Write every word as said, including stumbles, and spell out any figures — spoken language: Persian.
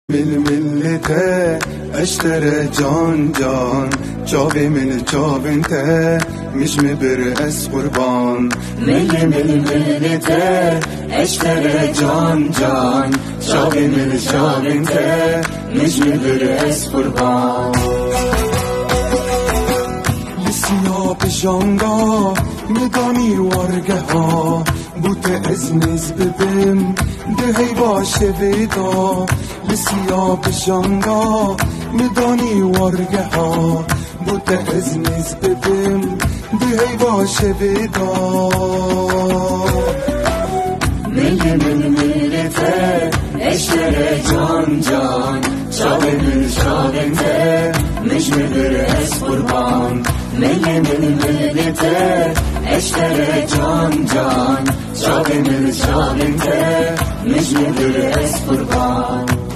بالملته اشترى جان جان جاوي من جاوينته مش مبرقس قربان ملي من ملته اشترى جان جان جاوي من جاوينته مش مبرقس قربان لسيا بجاندا مداني ورقها بوت ازنز ببم دهي باشه ويدا لسيا بجاندا مداني ورقها بوت ازنز ببم دهي باشه ويدا ملي من ملته اشترى جان جان شاوي من شاوينته مش مبرقس قربان ملي من ملته اشترى جان جان شاوي من شاوينته مش مبرقس قربان